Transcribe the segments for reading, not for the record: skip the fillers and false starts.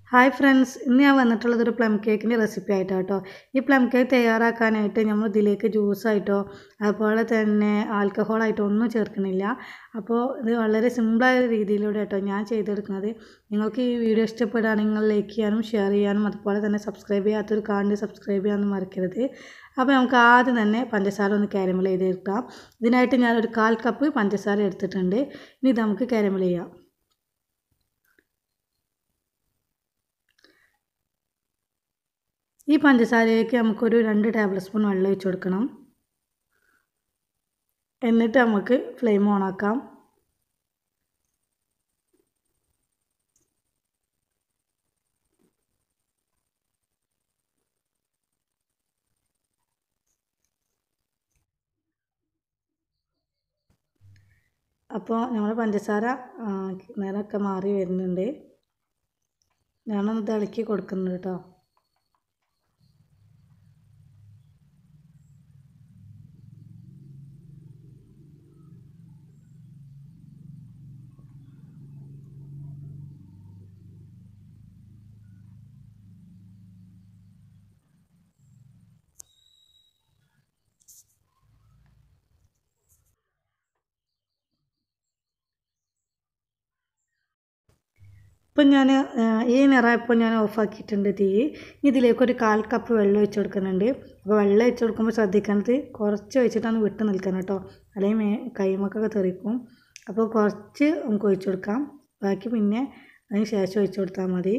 Hi friends, ഇന്ന് ഞാൻ വന്നിട്ടുള്ളത് ഒരു പ്ലം കേക്കിൻ്റെ റെസിപ്പി ആയിട്ടാണ് കേട്ടോ. ഈ പ്ലം കേക്ക് തയ്യാറാക്കാനായിട്ട് നമ്മൾ ഇതിലേക്ക് ജ്യൂസായിട്ടോ അതുപോലെ തന്നെ ആൽക്കഹോളായിട്ടോ ഒന്നും ചേർക്കുന്നില്ല. അപ്പോൾ ഇത് വളരെ സിമ്പിളായ രീതിയിലൂടെ കേട്ടോ ഞാൻ ചെയ്തെടുക്കുന്നത്. നിങ്ങൾക്ക് ഈ വീഡിയോ ഇഷ്ടപ്പെടുകയാണെങ്കിൽ ലൈക്ക് ചെയ്യാനും ഷെയർ ചെയ്യാനും അതുപോലെ തന്നെ സബ്സ്ക്രൈബ് ചെയ്യാത്തൊരു കാണി സബ്സ്ക്രൈബ് ചെയ്യാനും മറക്കരുത്. അപ്പോൾ നമുക്ക് ആദ്യം തന്നെ പഞ്ചസാര ഒന്ന് കാരമൽ ചെയ്തെടുക്കാം. ഇതിനായിട്ട് ഞാനൊരു 1/4 കപ്പ് പഞ്ചസാര എടുത്തിട്ടുണ്ട്. ഇനി ഇത് നമുക്ക് കാരമൽ ചെയ്യാം. ഈ പഞ്ചസാരയിലേക്ക് നമുക്കൊരു 2 ടേബിൾ സ്പൂൺ വെള്ളം ഒഴിച്ച് കൊടുക്കണം. എന്നിട്ട് നമുക്ക് ഫ്ലെയിം ഓൺ ആക്കാം. അപ്പോൾ നമ്മുടെ പഞ്ചസാര നിറമൊക്കെ മാറി വരുന്നുണ്ട്. ഞാനൊന്ന് ഇളക്കി കൊടുക്കുന്നുണ്ട് കേട്ടോ. ഇപ്പം ഞാൻ ഈ നിറയപ്പോൾ ഞാൻ ഓഫാക്കിയിട്ടുണ്ട് തീ. ഇതിലേക്കൊരു 1/4 കപ്പ് വെള്ളം ഒഴിച്ച് കൊടുക്കുന്നുണ്ട്. അപ്പോൾ വെള്ളം ഒഴിച്ച് കൊടുക്കുമ്പോൾ ശ്രദ്ധിക്കേണ്ടത് കുറച്ച് ഒഴിച്ചിട്ടാണ് വിട്ട് നിൽക്കണം കേട്ടോ, അല്ലെങ്കിൽ കൈമക്കൊക്കെ തെറിക്കും. അപ്പോൾ കുറച്ച് നമുക്ക് ഒഴിച്ച് കൊടുക്കാം, ബാക്കി പിന്നെ അതിന് ശേഷം ഒഴിച്ച് കൊടുത്താൽ മതി.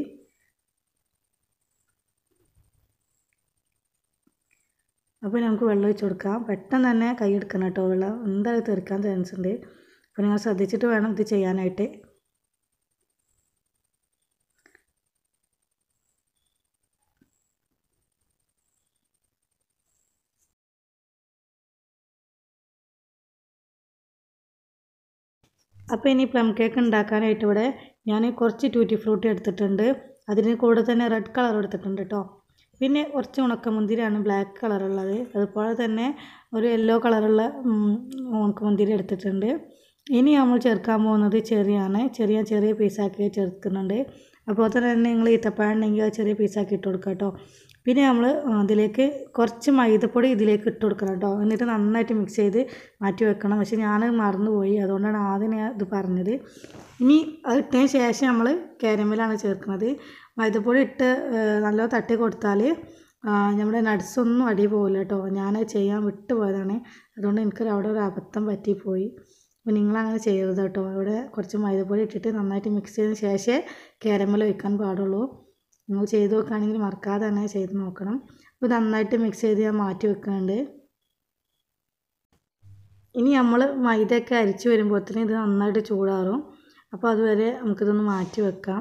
അപ്പോൾ നമുക്ക് വെള്ളം ഒഴിച്ച് കൊടുക്കാം. പെട്ടെന്ന് തന്നെ കൈ എടുക്കണം കേട്ടോ, വെള്ളം എന്തായാലും തെറിക്കാൻ ചാൻസ് ഉണ്ട്. അപ്പോൾ നിങ്ങൾ ശ്രദ്ധിച്ചിട്ട് വേണം ഇത് ചെയ്യാനായിട്ട്. അപ്പോൾ ഇനി പ്ലം കേക്ക് ഉണ്ടാക്കാനായിട്ട് ഇവിടെ ഞാൻ കുറച്ച് ടൂറ്റി ഫ്രൂട്ടി എടുത്തിട്ടുണ്ട്. അതിന് കൂടെ തന്നെ റെഡ് കളർ എടുത്തിട്ടുണ്ട് കേട്ടോ. പിന്നെ കുറച്ച് ഉണക്കമുന്തിരിയാണ് ബ്ലാക്ക് കളറുള്ളത്. അതുപോലെ തന്നെ ഒരു യെല്ലോ കളറുള്ള ഉണക്കമുന്തിരി എടുത്തിട്ടുണ്ട്. ഇനി നമ്മൾ ചേർക്കാൻ പോകുന്നത് ചെറിയാണ്. ചെറിയ പീസാക്കി ചേർക്കുന്നുണ്ട്. അപ്പോൾ തന്നെ നിങ്ങൾ ഈത്തപ്പഴം ഉണ്ടെങ്കിൽ അത് ചെറിയ പീസാക്കി ഇട്ട് കൊടുക്കുക കേട്ടോ. പിന്നെ നമ്മൾ അതിലേക്ക് കുറച്ച് മൈദപ്പൊടി ഇതിലേക്ക് ഇട്ട് കൊടുക്കണം കേട്ടോ. എന്നിട്ട് നന്നായിട്ട് മിക്സ് ചെയ്ത് മാറ്റി വെക്കണം. പക്ഷേ ഞാൻ മറന്നുപോയി, അതുകൊണ്ടാണ് ആദ്യം ഞാൻ ഇത് പറഞ്ഞത്. ഇനി അത് ഇട്ടതിന് ശേഷം നമ്മൾ കാരമലാണ് ചേർക്കുന്നത്. മൈദപ്പൊടി ഇട്ട് നല്ലോണം തട്ടി കൊടുത്താൽ നമ്മുടെ നട്ട്സൊന്നും അടി പോകില്ല കേട്ടോ. ഞാനത് ചെയ്യാൻ വിട്ടുപോയതാണ്, അതുകൊണ്ട് എനിക്കൊരു അവിടെ ഒരു അബദ്ധം പറ്റിപ്പോയി. അപ്പോൾ നിങ്ങളങ്ങനെ ചെയ്യരുത് കേട്ടോ. അവിടെ കുറച്ച് മൈദപ്പൊടി ഇട്ടിട്ട് നന്നായിട്ട് മിക്സ് ചെയ്തതിന് ശേഷമേ കാരമൽ ഒഴിക്കാൻ പാടുള്ളൂ. നിങ്ങൾ ചെയ്ത് നോക്കുകയാണെങ്കിൽ മറക്കാതെ തന്നെ ചെയ്ത് നോക്കണം. അപ്പോൾ നന്നായിട്ട് മിക്സ് ചെയ്ത് ഞാൻ മാറ്റി വെക്കുന്നുണ്ട്. ഇനി നമ്മൾ മൈദയൊക്കെ അരിച്ച് വരുമ്പോഴത്തേന് ഇത് നന്നായിട്ട് ചൂടാറും. അപ്പോൾ അതുവരെ നമുക്കിതൊന്ന് മാറ്റി വെക്കാം.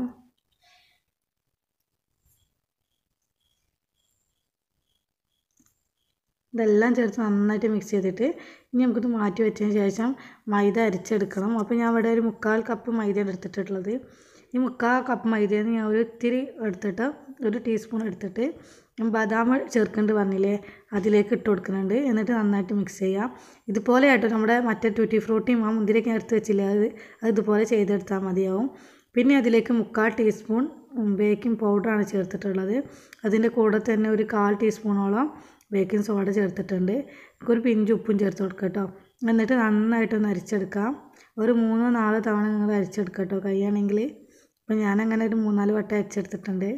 ഇതെല്ലാം ചേർത്ത് നന്നായിട്ട് മിക്സ് ചെയ്തിട്ട് ഇനി നമുക്കിത് മാറ്റി വെച്ചതിന് ശേഷം മൈദ അരിച്ചെടുക്കണം. അപ്പോൾ ഞാൻ ഇവിടെ ഒരു 1/4 കപ്പ് മൈദയാണ് എടുത്തിട്ടുള്ളത്. ഈ 1/4 കപ്പ് മൈദയിൽ നിന്ന് ഞാൻ ഒരു ഇത്തിരി എടുത്തിട്ട് 1 ടീസ്പൂൺ എടുത്തിട്ട് ബദാം ചേർക്കേണ്ടി പറഞ്ഞില്ലേ, അതിലേക്ക് ഇട്ട് കൊടുക്കുന്നുണ്ട്. എന്നിട്ട് നന്നായിട്ട് മിക്സ് ചെയ്യാം. ഇതുപോലെ ആയിട്ട് നമ്മുടെ മറ്റേ ടൂറ്റി ഫ്രൂട്ടിയും ആ മുന്തിരിയൊക്കെ എടുത്ത് വെച്ചില്ല, അത് ഇതുപോലെ ചെയ്തെടുത്താൽ മതിയാവും. പിന്നെ അതിലേക്ക് 1/4 ടീസ്പൂൺ ബേക്കിംഗ് പൗഡറാണ് ചേർത്തിട്ടുള്ളത്. അതിൻ്റെ കൂടെ തന്നെ ഒരു 1/4 ടീസ്പൂണോളം ബേക്കിംഗ് സോഡ ചേർത്തിട്ടുണ്ട്. ഒരു പിഞ്ച് ഉപ്പും ചേർത്ത് കൊടുക്കുക കേട്ടോ. എന്നിട്ട് നന്നായിട്ടൊന്ന് അരിച്ചെടുക്കാം. ഒരു 3-4 തവണ നിങ്ങൾ അരിച്ചെടുക്കുക കേട്ടോ കഴിയുകയാണെങ്കിൽ. അപ്പോൾ ഞാനങ്ങനെ ഒരു 3-4 വട്ടം അരിച്ചെടുത്തിട്ടുണ്ട്.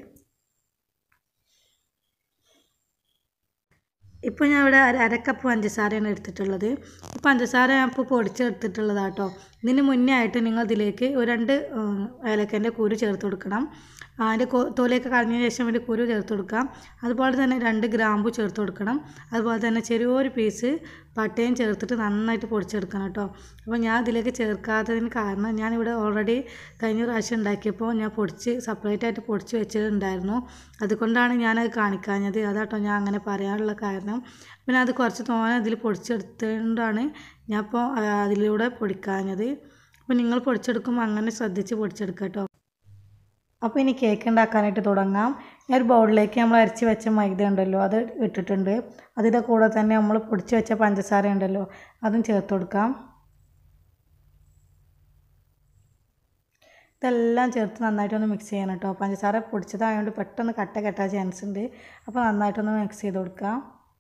ഇപ്പോൾ ഞാൻ ഇവിടെ 1/2 കപ്പ് പഞ്ചസാരയാണ് എടുത്തിട്ടുള്ളത്. ഈ പഞ്ചസാര ഞാൻ ഇപ്പോൾ പൊടിച്ചെടുത്തിട്ടുള്ളതാണ് കേട്ടോ. ഇതിന് മുന്നേ ആയിട്ട് നിങ്ങൾ ഇതിലേക്ക് ഒരു 2 ഏലക്കൻ്റെ കുരു ചേർത്ത് കൊടുക്കണം. അതിൻ്റെ തൊലിയൊക്കെ കളഞ്ഞതിന് ശേഷം അതിൻ്റെ കുരു ചേർത്ത് കൊടുക്കാം. അതുപോലെ തന്നെ 2 ഗ്രാമ്പു ചേർത്ത് കൊടുക്കണം. അതുപോലെ തന്നെ ചെറിയൊരു പീസ് പട്ടയും ചേർത്തിട്ട് നന്നായിട്ട് പൊടിച്ചെടുക്കണം കേട്ടോ. അപ്പോൾ ഞാൻ ഇതിലേക്ക് ചേർക്കാത്തതിന് കാരണം ഞാനിവിടെ ഓൾറെഡി കഴിഞ്ഞ പ്രാവശ്യം ഉണ്ടാക്കിയപ്പോൾ ഞാൻ സെപ്പറേറ്റായിട്ട് പൊടിച്ച് വെച്ചിട്ടുണ്ടായിരുന്നു. അതുകൊണ്ടാണ് ഞാനത് കാണിക്കാഞ്ഞത്. അതാട്ടോ ഞാൻ അങ്ങനെ പറയാനുള്ള കാരണം. പിന്നെ അത് കുറച്ച് തോനെ ഇതിൽ പൊടിച്ചെടുത്തുകൊണ്ടാണ് ഞാൻ ഇപ്പോൾ അതിലൂടെ പൊടിക്കാഞ്ഞത്. അപ്പോൾ നിങ്ങൾ പൊടിച്ചെടുക്കുമ്പോൾ അങ്ങനെ ശ്രദ്ധിച്ച് പൊടിച്ചെടുക്കുക കേട്ടോ. അപ്പോൾ ഇനി കേക്ക് ഉണ്ടാക്കാനായിട്ട് തുടങ്ങാം. ഒരു ബൗളിലേക്ക് നമ്മൾ അരച്ച് വെച്ച മൈദ ഉണ്ടല്ലോ അത് ഇട്ടിട്ടുണ്ട്. അതിൻ്റെ കൂടെ തന്നെ നമ്മൾ പൊടിച്ച് വെച്ച പഞ്ചസാര ഉണ്ടല്ലോ അതും ചേർത്ത് കൊടുക്കാം. ഇതെല്ലാം ചേർത്ത് നന്നായിട്ടൊന്ന് മിക്സ് ചെയ്യണം കേട്ടോ. പഞ്ചസാര പൊടിച്ചതായതുകൊണ്ട് പെട്ടെന്ന് കെട്ടാൻ ചാൻസ് ഉണ്ട്. അപ്പോൾ നന്നായിട്ടൊന്ന് മിക്സ് ചെയ്ത് കൊടുക്കാം.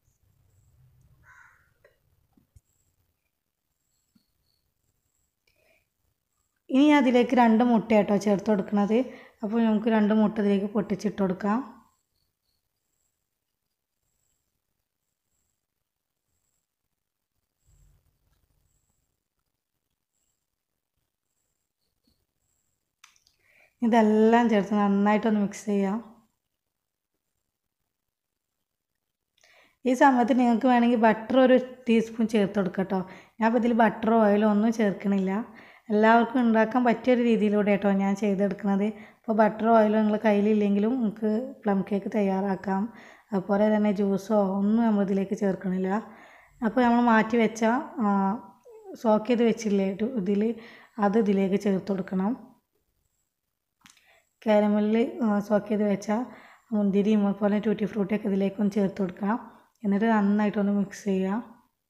ഇനി അതിലേക്ക് 2 മുട്ട കേട്ടോ ചേർത്ത് കൊടുക്കുന്നത്. അപ്പോൾ നമുക്ക് 2 മുട്ട ഇതിലേക്ക് പൊട്ടിച്ചിട്ട് കൊടുക്കാം. ഇതെല്ലാം ചേർത്ത് നന്നായിട്ടൊന്ന് മിക്സ് ചെയ്യാം. ഈ സമയത്ത് നിങ്ങൾക്ക് വേണമെങ്കിൽ ബട്ടർ ഒരു ടീസ്പൂൺ ചേർത്ത് കൊടുക്കാം കേട്ടോ. ഞാൻ ഇപ്പോൾ ഇതിൽ ബട്ടറോ ഓയിലോ ഒന്നും ചേർക്കണില്ല. എല്ലാവർക്കും ഉണ്ടാക്കാൻ പറ്റിയൊരു രീതിയിലൂടെ കേട്ടോ ഞാൻ ചെയ്തെടുക്കുന്നത്. അപ്പോൾ ബട്ടറോ ഓയിലോ നിങ്ങൾ കയ്യിലില്ലെങ്കിലും നമുക്ക് പ്ലം കേക്ക് തയ്യാറാക്കാം. അതുപോലെ തന്നെ ജ്യൂസോ ഒന്നും നമ്മൾ ഇതിലേക്ക് ചേർക്കണില്ല. അപ്പോൾ നമ്മൾ മാറ്റി വെച്ച സോക്ക് ചെയ്ത് വെച്ചില്ലേ അത് ഇതിലേക്ക് ചേർത്ത് കൊടുക്കണം. കാരമലിൽ സോക്ക് ചെയ്ത് വെച്ച മുന്തിരിയും അതുപോലെ ടൂറ്റി ഫ്രൂട്ടിയൊക്കെ ഇതിലേക്കൊന്ന് ചേർത്ത് കൊടുക്കാം. എന്നിട്ട് നന്നായിട്ടൊന്ന് മിക്സ് ചെയ്യാം.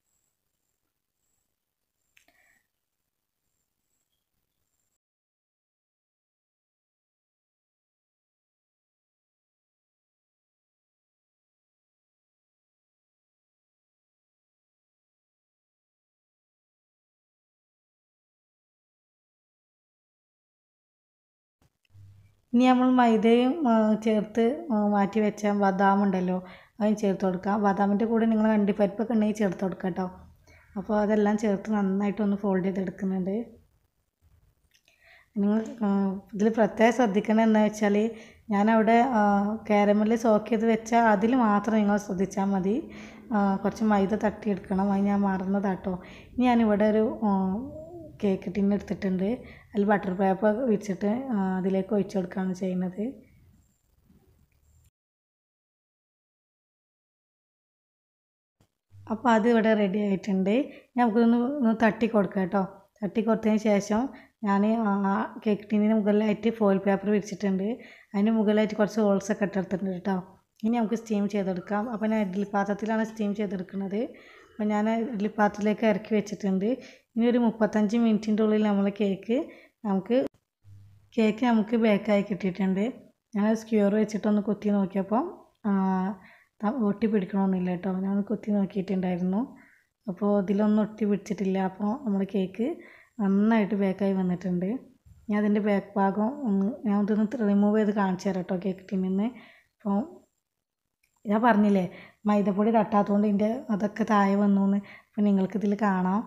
ഇനി നമ്മൾ മൈദയും ചേർത്ത് മാറ്റി വെച്ച ബദാം ഉണ്ടല്ലോ അതും ചേർത്ത് കൊടുക്കാം. ബദാമിൻ്റെ കൂടെ നിങ്ങൾ അണ്ടിപ്പരിപ്പൊക്കെ ഉണ്ടെങ്കിൽ ചേർത്ത് കൊടുക്കാം കേട്ടോ. അപ്പോൾ അതെല്ലാം ചേർത്ത് നന്നായിട്ടൊന്ന് ഫോൾഡ് ചെയ്തെടുക്കുന്നുണ്ട്. നിങ്ങൾ ഇതിൽ പ്രത്യേകം ശ്രദ്ധിക്കേണ്ടത് എന്താ വെച്ചാൽ ഞാനവിടെ കാരമലിൽ സോക്ക് ചെയ്ത് വെച്ചാൽ അതിൽ മാത്രം നിങ്ങൾ ശ്രദ്ധിച്ചാൽ മതി. കുറച്ച് മൈദ തട്ടിയെടുക്കണം. അത് ഞാൻ മറന്നതാട്ടോ. ഇനി ഞാനിവിടെ ഒരു കേക്ക് ടിൻ എടുത്തിട്ടുണ്ട്. അതിൽ ബട്ടർ പേപ്പർ വെച്ചിട്ട് അതിലേക്ക് ഒഴിച്ചു കൊടുക്കുകയാണ് ചെയ്യുന്നത്. അപ്പോൾ അത് ഇവിടെ റെഡി ആയിട്ടുണ്ട്. നമുക്കൊന്ന് തട്ടി കൊടുക്കാം കേട്ടോ. തട്ടി കൊടുത്തതിന് ശേഷം ഞാൻ കേക്ക് ടിന്നിന് മുകളിലായിട്ട് ഫോയിൽ പേപ്പർ വിരിച്ചിട്ടുണ്ട്. അതിന് മുകളിലായിട്ട് കുറച്ച് ഹോൾസൊക്കെ ഇട്ടെടുത്തിട്ടുണ്ട് കേട്ടോ. ഇനി നമുക്ക് സ്റ്റീം ചെയ്തെടുക്കാം. അപ്പോൾ ഞാൻ ഇഡ്ഡലി പാത്രത്തിലാണ് സ്റ്റീം ചെയ്തെടുക്കുന്നത്. അപ്പോൾ ഞാൻ ഇഡ്ഡലി പാത്രത്തിലേക്ക് ഇറക്കി വെച്ചിട്ടുണ്ട്. ഇനി ഒരു 35 മിനിറ്റിൻ്റെ ഉള്ളിൽ നമുക്ക് ബേക്കായി കിട്ടിയിട്ടുണ്ട്. ഞാൻ സ്ക്യൂർ വെച്ചിട്ടൊന്ന് കുത്തി നോക്കിയപ്പോൾ ഒട്ടി പിടിക്കണമെന്നില്ല കേട്ടോ. ഞാൻ കുത്തി നോക്കിയിട്ടുണ്ടായിരുന്നു. അപ്പോൾ ഇതിലൊന്നും ഒട്ടി പിടിച്ചിട്ടില്ല. അപ്പോൾ നമ്മുടെ കേക്ക് നന്നായിട്ട് ബേക്കായി വന്നിട്ടുണ്ട്. ഞാൻ അതിൻ്റെ ബാക്ക് ഭാഗം ഞാൻ ഇതൊന്ന് റിമൂവ് ചെയ്ത് കാണിച്ചു തരാം കേട്ടോ കേക്ക് ടിന്നിൽ. അപ്പോൾ ഞാൻ പറഞ്ഞില്ലേ മൈദപ്പൊടി തട്ടാത്തതുകൊണ്ട് ഇതിൻ്റെ അതൊക്കെ താഴെ വന്നു എന്ന്. അപ്പോൾ നിങ്ങൾക്കിതിൽ കാണാം.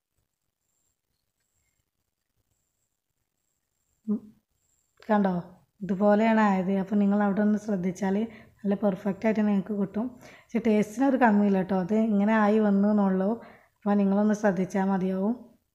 കണ്ടോ ഇതുപോലെയാണ് ആയത്. അപ്പോൾ നിങ്ങൾ അവിടെ ഒന്ന് ശ്രദ്ധിച്ചാൽ നല്ല പെർഫെക്റ്റ് ആയിട്ട് നിങ്ങൾക്ക് കിട്ടും. പക്ഷേ ടേസ്റ്റിനൊരു കമ്മിയില്ല കേട്ടോ. അത് ഇങ്ങനെ ആയി വന്നു എന്നുള്ളൂ. അപ്പോൾ നിങ്ങളൊന്ന് ശ്രദ്ധിച്ചാൽ മതിയാവും.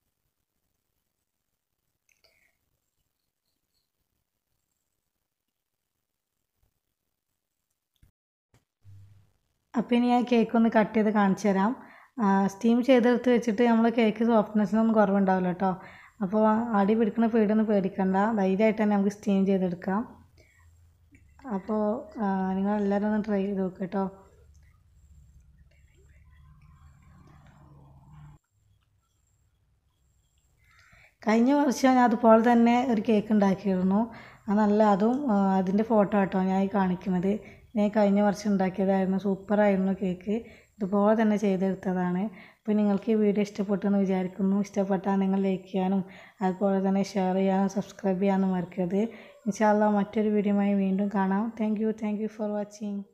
അപ്പോൾ ഇനി ഞാൻ കേക്ക് ഒന്ന് കട്ട് ചെയ്ത് കാണിച്ചു തരാം. സ്റ്റീം ചെയ്തെടുത്ത് വെച്ചിട്ട് നമ്മൾ കേക്ക് സോഫ്റ്റ്നെസ്സിനൊന്നും കുറവുണ്ടാവില്ല കേട്ടോ. അപ്പോൾ അടി പിടിക്കുന്ന പേടിയൊന്നും പേടിക്കണ്ട. ധൈര്യമായിട്ട് തന്നെ നമുക്ക് സ്റ്റീം ചെയ്തെടുക്കാം. അപ്പോൾ നിങ്ങളെല്ലാവരും ഒന്ന് ട്രൈ ചെയ്ത് നോക്കുക കേട്ടോ. കഴിഞ്ഞ വർഷം ഞാൻ അതുപോലെ തന്നെ ഒരു കേക്ക് ഉണ്ടാക്കിയിരുന്നു. അതും അതിൻ്റെ ഫോട്ടോ കേട്ടോ ഞാൻ ഈ കാണിക്കുന്നത്. ഞാൻ കഴിഞ്ഞ വർഷം ഉണ്ടാക്കിയതായിരുന്നു. സൂപ്പറായിരുന്നു കേക്ക്. ഇതുപോലെ തന്നെ ചെയ്തെടുത്തതാണ്. അപ്പോൾ നിങ്ങൾക്ക് ഈ വീഡിയോ ഇഷ്ടപ്പെട്ടെന്ന് വിചാരിക്കുന്നു. ഇഷ്ടപ്പെട്ടാൽ നിങ്ങൾ ലൈക്ക് ചെയ്യാനും അതുപോലെ തന്നെ ഷെയർ ചെയ്യാനും സബ്സ്ക്രൈബ് ചെയ്യാനും മറക്കരുത്. ഇൻഷാ അല്ലാഹ് മറ്റൊരു വീഡിയോയുമായി വീണ്ടും കാണാം. Thank you for watching.